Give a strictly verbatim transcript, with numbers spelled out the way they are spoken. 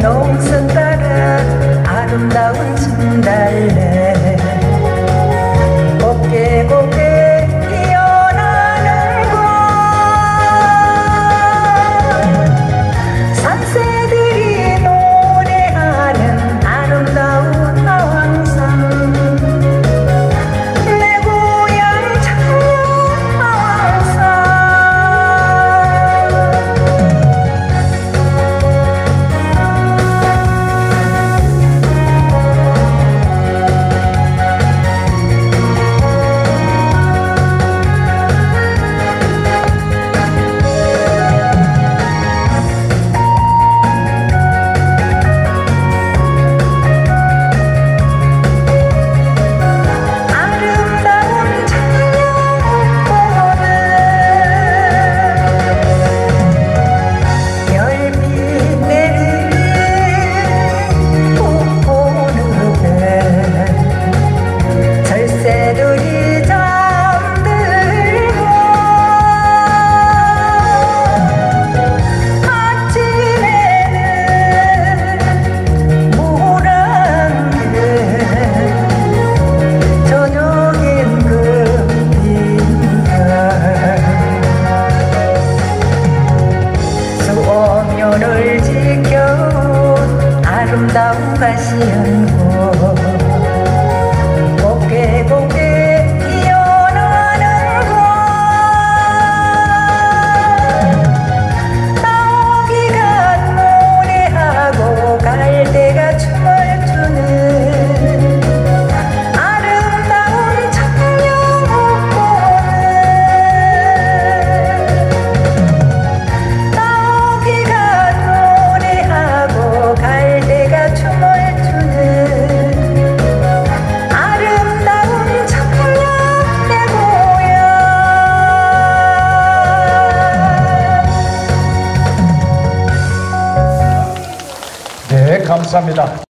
농선 따라 아름다운 진달래 곱게 곱게 피어나는 곳 산새들이 노래하는 아름다운 하왕산 내 고향 창녕 하왕산 수원면을 지켜온 아름다운 가시연꽃 곱게 곱게 피어나는 곳 나오기가 노래하고 갈대가 춤을 추는 아름다운 청룡호포는 갈대가 춤을 추는 아름다운 청룡 내 고향. 네, 감사합니다.